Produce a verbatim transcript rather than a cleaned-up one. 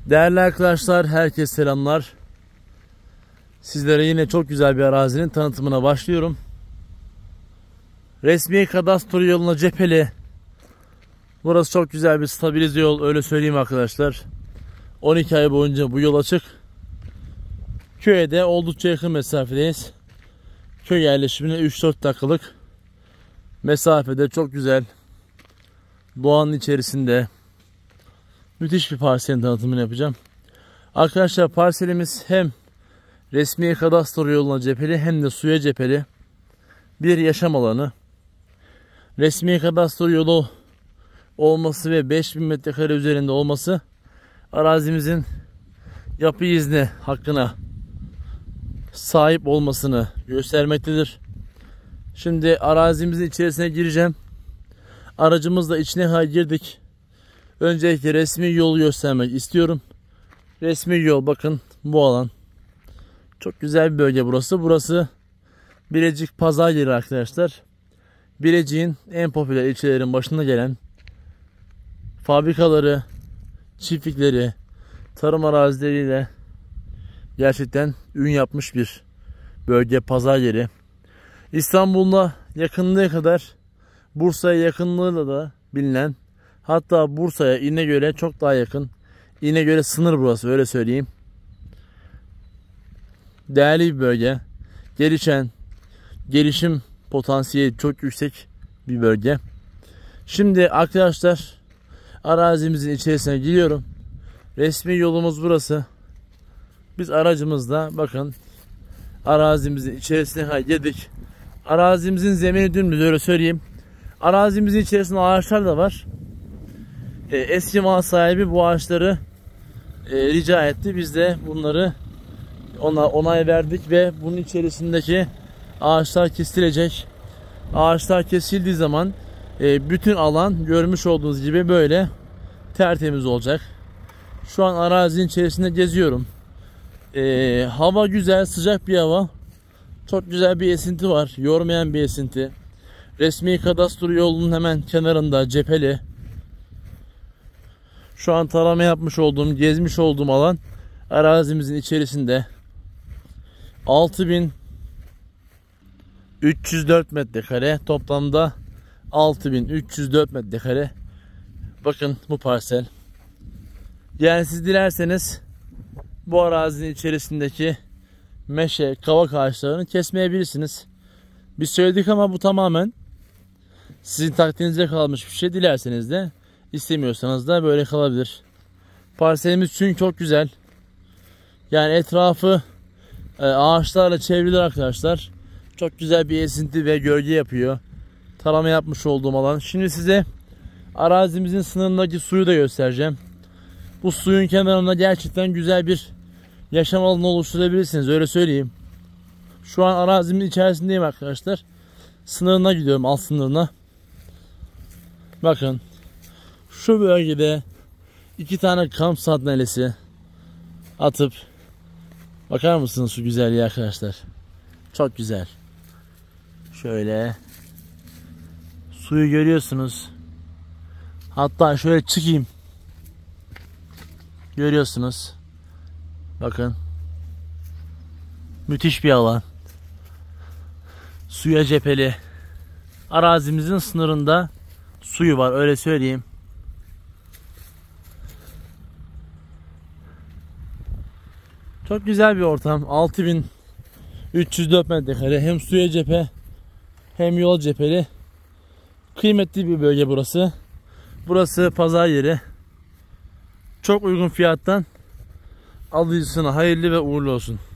Değerli arkadaşlar, herkese selamlar. Sizlere yine çok güzel bir arazinin tanıtımına başlıyorum. Resmi kadastro yoluna cepheli. Burası çok güzel bir stabilize yol, öyle söyleyeyim arkadaşlar. on iki ay boyunca bu yol açık. Köye de oldukça yakın mesafedeyiz. Köy yerleşimine üç dört dakikalık mesafede, çok güzel. Doğanın içerisinde müthiş bir parselin tanıtımını yapacağım. Arkadaşlar, parselimiz hem resmi kadastro yoluna cepheli hem de suya cepheli bir yaşam alanı. Resmi kadastro yolu olması ve beş bin metrekare üzerinde olması arazimizin yapı izni hakkına sahip olmasını göstermektedir. Şimdi arazimizin içerisine gireceğim. Aracımızla içine girdik. Öncelikle resmi yolu göstermek istiyorum. Resmi yol, bakın bu alan. Çok güzel bir bölge burası. Burası Birecik pazar yeri arkadaşlar. Birecik'in en popüler ilçelerin başında gelen fabrikaları, çiftlikleri, tarım arazileriyle gerçekten ün yapmış bir bölge, pazar yeri. İstanbul'la yakınlığı kadar Bursa'ya yakınlığıyla da bilinen, hatta Bursa'ya İnegöl'e çok daha yakın. İnegöl'e sınır burası, öyle söyleyeyim. Değerli bir bölge. Gelişen, gelişim potansiyeli çok yüksek bir bölge. Şimdi arkadaşlar, arazimizin içerisine giriyorum. Resmi yolumuz burası. Biz aracımızla, bakın, arazimizin içerisine girdik. Arazimizin zemini dümdüz, öyle söyleyeyim. Arazimizin içerisinde ağaçlar da var. E, eski mal sahibi bu ağaçları e, rica etti. Biz de bunları ona onay verdik ve bunun içerisindeki ağaçlar kesilecek. Ağaçlar kesildiği zaman e, bütün alan görmüş olduğunuz gibi böyle tertemiz olacak. Şu an arazinin içerisinde geziyorum. E, hava güzel, sıcak bir hava. Çok güzel bir esinti var. Yormayan bir esinti. Resmi kadastro yolunun hemen kenarında cepheli. Şu an tarama yapmış olduğum, gezmiş olduğum alan arazimizin içerisinde. altı bin üç yüz dört metrekare, toplamda altı bin üç yüz dört metrekare. Bakın bu parsel. Yani siz dilerseniz bu arazinin içerisindeki meşe, kavak ağaçlarını kesmeyebilirsiniz. Biz söyledik ama bu tamamen sizin takdirinize kalmış bir şey. Dilerseniz de, istemiyorsanız da böyle kalabilir. Parselimiz çünkü çok güzel. Yani etrafı e, ağaçlarla çevrili arkadaşlar. Çok güzel bir esinti ve gölge yapıyor. Tarama yapmış olduğum alan. Şimdi size arazimizin sınırındaki suyu da göstereceğim. Bu suyun kenarında gerçekten güzel bir yaşam alanı oluşturabilirsiniz, öyle söyleyeyim. Şu an arazimin içerisindeyim arkadaşlar. Sınırına gidiyorum, alt sınırına. Bakın, şu bölgede iki tane kamp sandalyesi atıp, bakar mısınız şu güzelliğe arkadaşlar? Çok güzel. Şöyle suyu görüyorsunuz. Hatta şöyle çıkayım. Görüyorsunuz. Bakın. Müthiş bir alan. Suya cepheli. Arazimizin sınırında suyu var, öyle söyleyeyim. Çok güzel bir ortam. altı bin üç yüz dört metrekare, hem suya cephe hem yol cepheli. Kıymetli bir bölge burası. Burası pazar yeri. Çok uygun fiyattan alıcısına hayırlı ve uğurlu olsun.